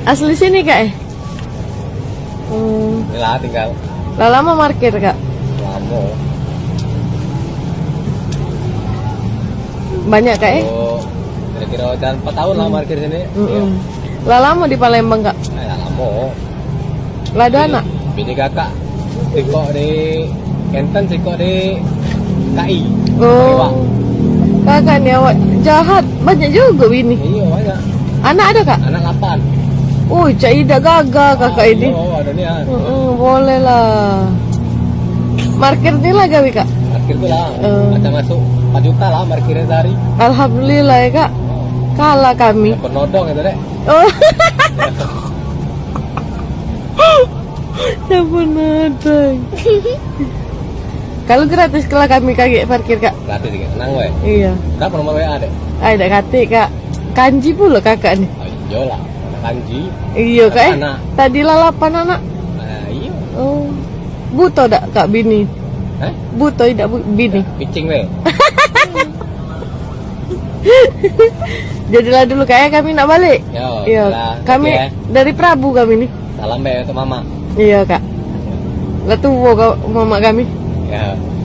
Asli sini kak ya? Inilah tinggal. Lah lama parkir kak? Lama. Banyak kak ya? Oh, kira-kira jalan 4 tahun lah parkir sini. Iya. Lah lama di Palembang kak? Lama. Lah ada anak? Bini kakak sikok di Kenten, sikok di KI. Oh, kakak nih awak jahat. Banyak juga bini. Iya banyak. Anak ada kak? Anak 8. Oh, Cak Ida gagah kakak ini. Oh, ada nih. Boleh lah. Parkir ni lah gawe kak? Parkir tuh lah. Macam masuk 4 juta lah parkirnya sehari. Alhamdulillah ya kak. Kalah kami. Penodong itu deh. Oh. Ya penodong. Kalau gratis kalau kami kaget parkir kak? Gratis juga, tenang weh. Iya. Berapa nomor WA deh? Ada kate kak. Kanji pula kakak nih. Oh, iya lah, ada kanji. Iya kak. Anak. Tadi lalapan anak. Iya. Oh. Buto dak kak bini? Hah? Buto tidak bini. Picing weh. Jadilah dulu kayak kami nak balik. Yo, Iya. Kami dari Prabu kami nih. Salam be untuk mama. Iya kak. Lah tuh mama kami. Ya.